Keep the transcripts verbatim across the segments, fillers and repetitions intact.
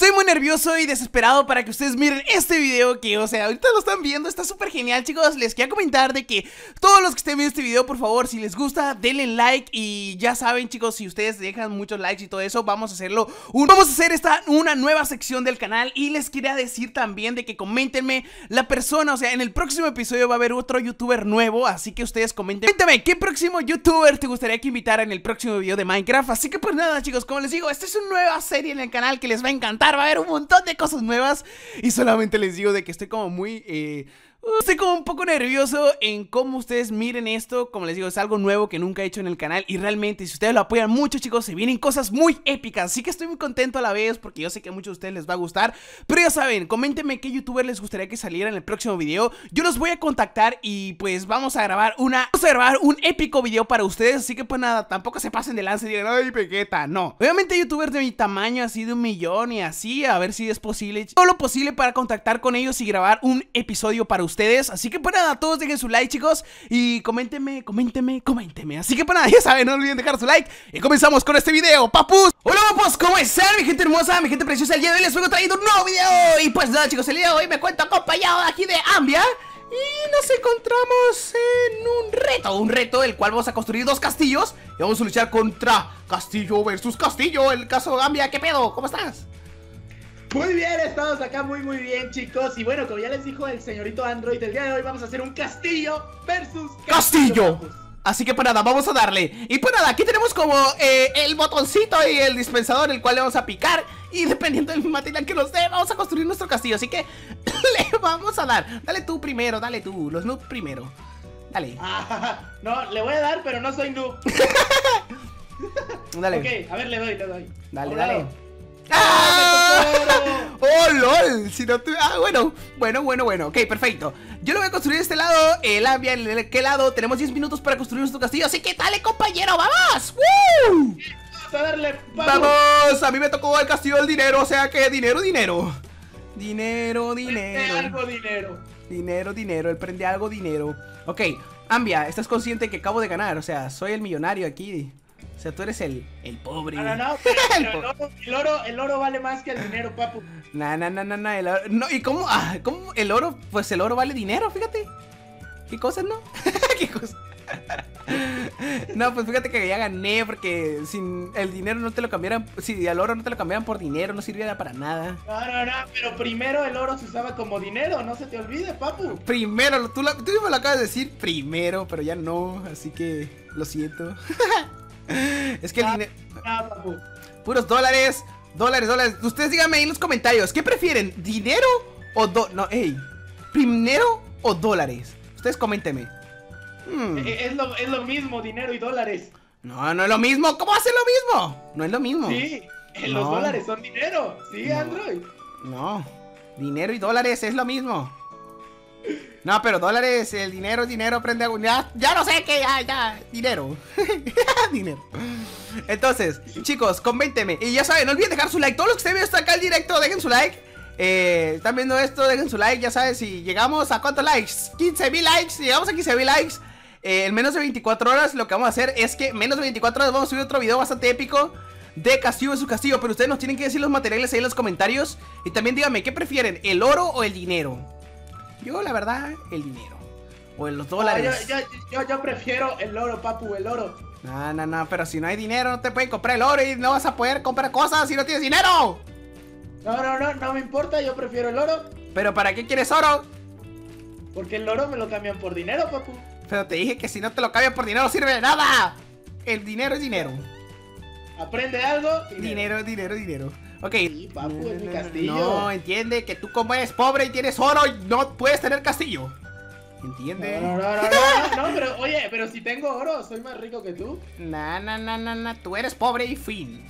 Estoy muy nervioso y desesperado para que ustedes miren este video que, o sea, ahorita lo están viendo, está súper genial, chicos. Les quería comentar de que todos los que estén viendo este video, por favor, si les gusta, denle like. Y ya saben, chicos, si ustedes dejan muchos likes y todo eso, vamos a hacerlo un... Vamos a hacer esta, una nueva sección del canal. Y les quería decir también de que coméntenme la persona, o sea, en el próximo episodio va a haber otro youtuber nuevo, así que ustedes comenten. Coméntame, ¿qué próximo youtuber te gustaría que invitara en el próximo video de Minecraft? Así que pues nada, chicos, como les digo, esta es una nueva serie en el canal que les va a encantar. Va a haber un montón de cosas nuevas. Y solamente les digo de que estoy como muy... Eh, Estoy como un poco nervioso en cómo ustedes miren esto. Como les digo, es algo nuevo que nunca he hecho en el canal. Y realmente, si ustedes lo apoyan mucho, chicos, se vienen cosas muy épicas. Así que estoy muy contento a la vez, porque yo sé que a muchos de ustedes les va a gustar. Pero ya saben, coméntenme qué youtuber les gustaría que saliera en el próximo video. Yo los voy a contactar y pues vamos a grabar una Vamos a grabar un épico video para ustedes. Así que pues nada, tampoco se pasen de lanza y digan, ay, Vegeta, no. Obviamente youtubers de mi tamaño, así de un millón y así, a ver si es posible, todo lo posible para contactar con ellos y grabar un episodio para ustedes. Así que pues nada, todos dejen su like, chicos, y coméntenme, coméntenme, coméntenme. Así que pues nada, ya saben, no olviden dejar su like. Y comenzamos con este video, papus. Hola, papus, ¿cómo están? Mi gente hermosa, mi gente preciosa. El día de hoy les vengo trayendo un nuevo video. Y pues nada, chicos, el día de hoy me cuento acompañado aquí de Ambia. Y nos encontramos en un reto, un reto el cual vamos a construir dos castillos. Y vamos a luchar contra Castillo versus Castillo. El caso de Ambia, ¿qué pedo? ¿Cómo estás? Muy bien, estamos acá muy muy bien, chicos. Y bueno, como ya les dijo el señorito Android, el día de hoy vamos a hacer un castillo versus castillo, castillo. Así que pues nada, vamos a darle. Y pues nada, aquí tenemos como eh, el botoncito y el dispensador, el cual le vamos a picar. Y dependiendo del material que nos dé, vamos a construir nuestro castillo. Así que le vamos a dar. Dale tú primero, dale tú, los noob primero. Dale. Ah, no, le voy a dar, pero no soy noob. Dale. Ok, a ver, le doy, le doy. Dale, Hola. dale. ¡Ah! ¡Oh, lol! Si no te... Ah, bueno, bueno, bueno, bueno. Ok, perfecto. Yo lo voy a construir de este lado. El Ambia, ¿en el qué lado? Tenemos diez minutos para construir nuestro castillo. Así que dale, compañero, ¡vamos! ¡Woo! Vamos a darle, vamos. ¡Vamos! A mí me tocó el castillo del dinero. O sea que dinero, dinero. Dinero, Prende dinero. algo dinero. Dinero, dinero. Él prende algo, dinero. Ok, Ambia, ¿estás consciente que acabo de ganar? O sea, soy el millonario aquí. O sea, tú eres el, el pobre. No, no, no, pero, pero el, oro, el, oro, el oro vale más que el dinero, papu. No, no, no, no, no, el oro, no, ¿y cómo? Ah, ¿cómo el oro? Pues el oro vale dinero, fíjate. ¿Qué cosas, no? ¿Qué cosas? No, pues fíjate que ya gané, porque sin el dinero no te lo cambiaran, si el oro no te lo cambiaran por dinero, no sirviera para nada. No, no, no, pero primero el oro se usaba como dinero, no se te olvide, papu. Primero, tú, tú me lo acabas de decir primero, pero ya no, así que lo siento. Es que el Ah, dinero... ah, papu. Puros dólares, dólares, dólares. Ustedes díganme ahí en los comentarios, ¿qué prefieren? ¿Dinero o do... No, ey, ¿dinero o dólares? Ustedes coméntenme. hmm. Es, es, lo, es lo mismo, dinero y dólares. No, no es lo mismo. ¿Cómo va a ser lo mismo? No es lo mismo. Sí, los No. dólares son dinero. Sí, No. Android. No, dinero y dólares es lo mismo. No, pero dólares, el dinero, dinero, prende a... Ya, ya no sé qué, ya, ya, dinero. Dinero. Entonces, chicos, coméntenme. Y ya saben, no olviden dejar su like. Todos los que estén viendo acá el directo, dejen su like. Eh, están viendo esto, dejen su like. Ya saben, si llegamos a cuántos likes, quince mil likes. Si llegamos a quince mil likes eh, en menos de veinticuatro horas, lo que vamos a hacer es que menos de veinticuatro horas vamos a subir otro video bastante épico de castillo versus castillo. Pero ustedes nos tienen que decir los materiales ahí en los comentarios. Y también díganme, ¿qué prefieren? ¿El oro o el dinero? Yo, la verdad, el dinero. O en los dólares. No, yo, yo, yo, yo prefiero el oro, papu, el oro. No, no, no, pero si no hay dinero no te pueden comprar el oro y no vas a poder comprar cosas si no tienes dinero. No, no, no, no me importa, yo prefiero el oro. ¿Pero para qué quieres oro? Porque el oro me lo cambian por dinero, papu. Pero te dije que si no te lo cambian por dinero no sirve de nada. El dinero es dinero. Aprende algo. Dinero, dinero, dinero. Ok. Sí, papu, es mi castillo. No, entiende que tú como eres pobre y tienes oro no puedes tener castillo. ¿Entiende? No, no, no, no, no, no, no, pero oye, pero si tengo oro, soy más rico que tú. No, no, no, no, no, tú eres pobre y fin.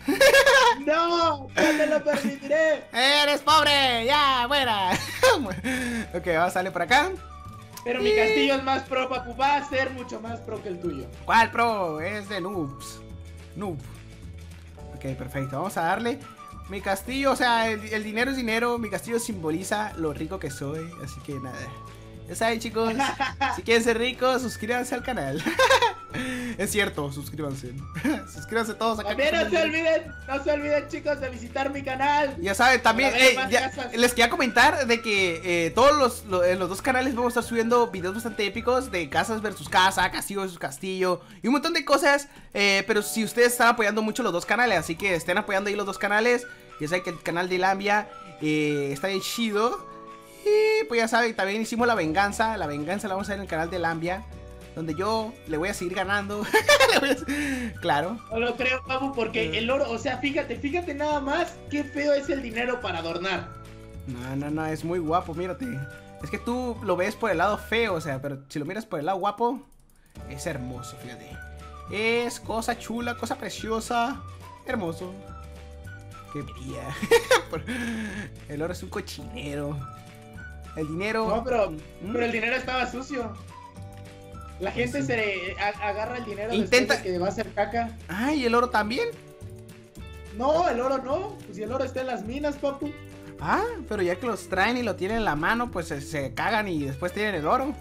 No, no te lo permitiré. Eres pobre, ya, fuera. Ok, vamos a salir por acá. Pero mi castillo es más pro, papu, va a ser mucho más pro que el tuyo. ¿Cuál pro? Es de noobs. Noob. Ok, perfecto, vamos a darle. Mi castillo, o sea, el, el dinero es dinero. Mi castillo simboliza lo rico que soy. Así que nada. Ya saben, chicos, si quieren ser ricos, suscríbanse al canal. Es cierto, suscríbanse. Suscríbanse todos acá. También no se olviden, no se olviden, chicos, de visitar mi canal. Ya saben, también Para ver eh, más ya, casas. les quería comentar de que eh, todos los, lo- en los dos canales vamos a estar subiendo videos bastante épicos de casas versus casa, castillo versus castillo y un montón de cosas. eh, Pero si ustedes están apoyando mucho los dos canales, así que estén apoyando ahí los dos canales. Ya saben que el canal de Lambia eh, está bien chido. Y pues ya saben, también hicimos la venganza. La venganza la vamos a ver en el canal de Lambia, donde yo le voy a seguir ganando. Le voy a- Claro. No lo creo, papu, porque el oro, o sea, fíjate, fíjate nada más qué feo es el dinero para adornar. No, no, no, es muy guapo, mírate. Es que tú lo ves por el lado feo, o sea, pero si lo miras por el lado guapo, es hermoso, fíjate. Es cosa chula, cosa preciosa, hermoso. Qué brilla. El oro es un cochinero. El dinero... No, pero, ¿Mm? pero el dinero estaba sucio. La gente Sí. se le a- agarra el dinero Intenta- después de que va a hacer caca. Ay, el oro también. No, el oro no. Pues si el oro está en las minas, papu. Ah, pero ya que los traen y lo tienen en la mano, pues se, se cagan y después tienen el oro.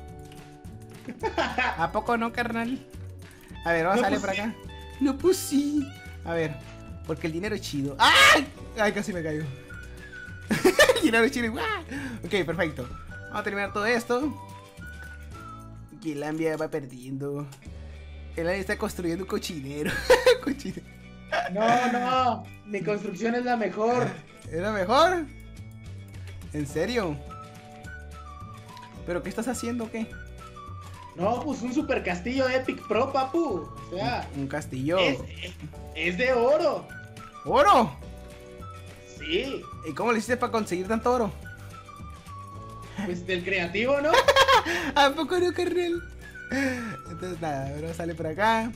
¿A poco no, carnal? A ver, vamos No, a salir pues por acá. No, pues sí. A ver, porque el dinero es chido. ¡Ay! Ay, casi me cayó. El dinero es chido. ¡Guau! Ok, perfecto. Vamos a terminar todo esto. Que el Lambia va perdiendo. El Lambia está construyendo un cochinero. Cochinero. No, no. Mi construcción es la mejor. ¿Era mejor? ¿En serio? ¿Pero qué estás haciendo o qué? No, pues un super castillo Epic Pro, papu. O sea, Un castillo. es, es, es de oro. ¡Oro! Sí. ¿Y cómo le hiciste para conseguir tanto oro? Pues del creativo, ¿no? ¿A poco no, carnal? Entonces nada, ahora sale por acá.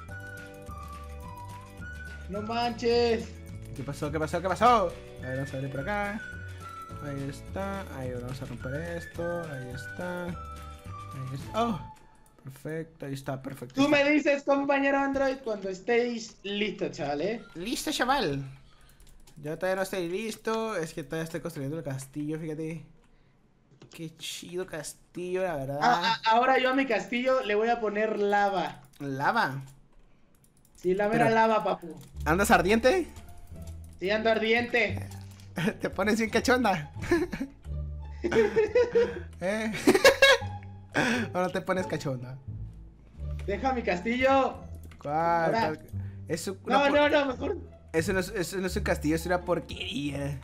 No manches. ¿Qué pasó? ¿Qué pasó? ¿Qué pasó? A ver, vamos a salir por acá. Ahí está. Ahí vamos a romper esto. Ahí está. Ahí está. Oh, perfecto. Ahí está, perfecto. Tú me dices, compañero Android, cuando estéis listos, chaval, ¿eh? Listo, chaval. Yo todavía no estoy listo. Es que todavía estoy construyendo el castillo, fíjate. Qué chido castillo, la verdad. Ah, ah, ahora yo a mi castillo le voy a poner lava. Lava. Sí, la mera Pero- lava, papu. ¿Andas ardiente? Sí, ando ardiente. Te pones bien cachonda. ¿Eh? ¿O no te pones cachonda? Deja mi castillo. ¿Cuál? Ahora. ¿Cuál? Es un- una No, por- no, no, mejor. Eso no, es, eso no es un castillo, es una porquería.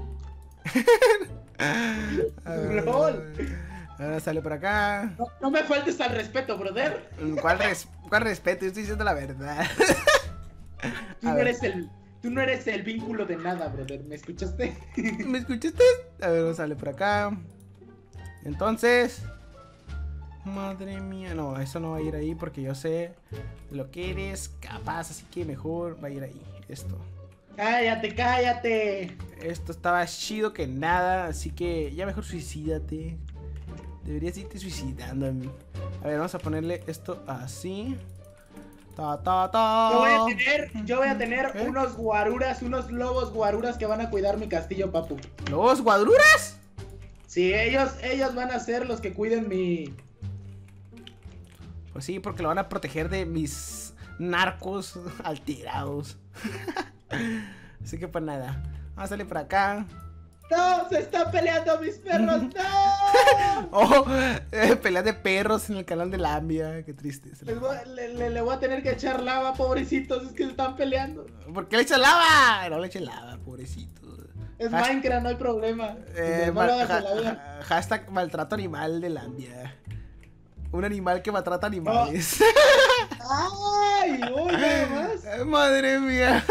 A ver, Lol. ahora sale por acá. No, no me faltes al respeto, brother. ¿Cuál, res- cuál respeto? Yo estoy diciendo la verdad. Tú A no ver. eres el. Tú no eres el vínculo de nada, brother. ¿Me escuchaste? ¿Me escuchaste? A ver, sale por acá. Entonces. Madre mía. No, eso no va a ir ahí porque yo sé lo que eres capaz. Así que mejor va a ir ahí. Esto. Cállate, cállate. Esto estaba chido que nada. Así que ya mejor suicídate. Deberías irte suicidando. A ver, vamos a ponerle esto así. Ta, ta, ta. Yo voy a tener, yo voy a tener ¿Eh? unos guaruras, unos lobos guaruras que van a cuidar mi castillo, papu. ¿Los guaduras? Sí, ellos, ellos van a ser los que cuiden mi. Pues sí, porque lo van a proteger de mis narcos alterados. Así que pues nada. Vamos a salir por acá. ¡No! ¡Se están peleando mis perros! ¡No! Oh, eh, pelea de perros en el canal de Lambia. Qué triste. Les voy- le, le- le voy a tener que echar lava, pobrecitos, es que se están peleando. ¿Por qué le echas lava? No le eches lava, pobrecito. Es Has- Minecraft, no hay problema. Eh, no mal- lo hagas en la ha- vida. ha- hashtag maltrato animal de Lambia. Un animal que maltrata animales. ¡Ay! ¡Uy, nada más! Ay, madre mía.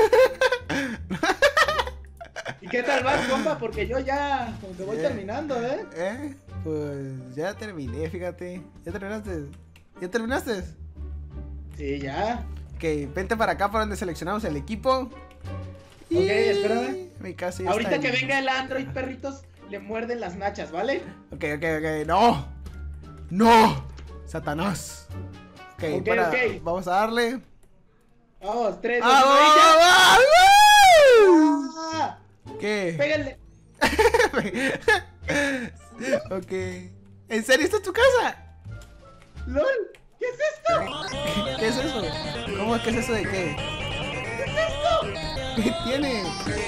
¿Y qué tal vas, compa? Porque yo ya como que voy Eh. terminando, ¿eh? ¿Eh? Pues ya terminé, fíjate. ¿Ya terminaste? ¿Ya terminaste? Sí, ya. Ok, vente para acá para donde seleccionamos el equipo. Ok, espérame. Mi casa ya Ahorita está que lista. venga el Android, perritos, le muerden las nachas, ¿vale? Ok, ok, ok. ¡No! ¡No! ¡Satanás! Ok, Ok, para- ok. vamos a darle. Vamos, tres, dos, ¡Ah, uno, y va, ya. va, va! ¡Ah! ¿Qué? ¡Pégale! Ok. ¿En serio esta es tu casa? ¡Lol! ¿Qué es esto? ¿Qué es eso? ¿Cómo? ¿Qué es eso de qué? ¿Qué es esto? ¿Qué tiene?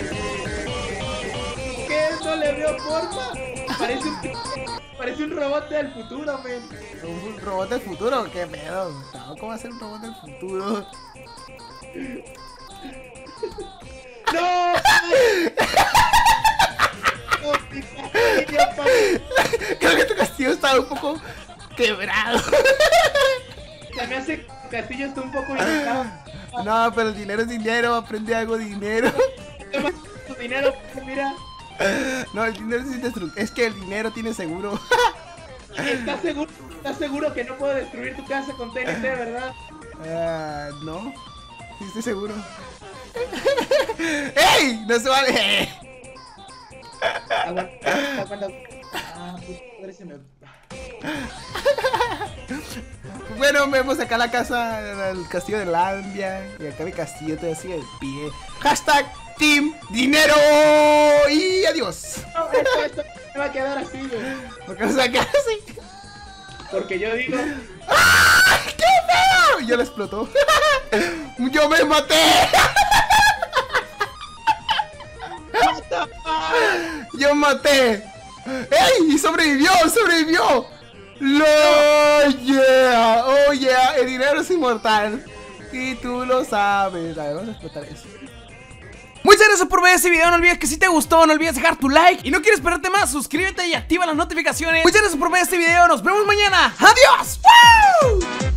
¿Qué? No le veo forma. Parece un, parece un robot del futuro, men. ¿Un robot del futuro? ¿Qué pedo? ¿Cómo va a ser un robot del futuro? ¡No! ¡No, mi castillo, papi! Creo que tu castillo está un poco quebrado. Se me hace que el castillo está un poco limitado. No, pero el dinero es dinero, aprende algo de dinero. Toma tu dinero, mira. No, el dinero es indestructible. Es que el dinero tiene seguro. ¿Estás seguro, ¿Estás seguro que no puedo destruir tu casa con T N T, verdad? Uh, no, sí estoy seguro. ¡Ey! No se vale. Aguanta, aguanta. Ah, pues se me... Bueno, vemos acá la casa, el castillo de Landia. Y acá mi castillo te sigue de pie. Hashtag Team Dinero. Y adiós. No, esto, esto me va a quedar así, güey. ¿Por qué no se va a quedar así? Porque yo digo... ¡Ah! ¡Qué feo! Ya lo explotó. ¡Yo me maté! ¡Yo maté! ¡Ey! ¡Y sobrevivió! ¡Sobrevivió! ¡Lo yeah! ¡Oh yeah! El dinero es inmortal. Y tú lo sabes. A ver, vamos a explotar eso. Muchas gracias por ver este video, no olvides que si te gustó, no olvides dejar tu like. Y no quieres perderte más, suscríbete y activa las notificaciones. Muchas gracias por ver este video, nos vemos mañana. ¡Adiós! ¡Woo!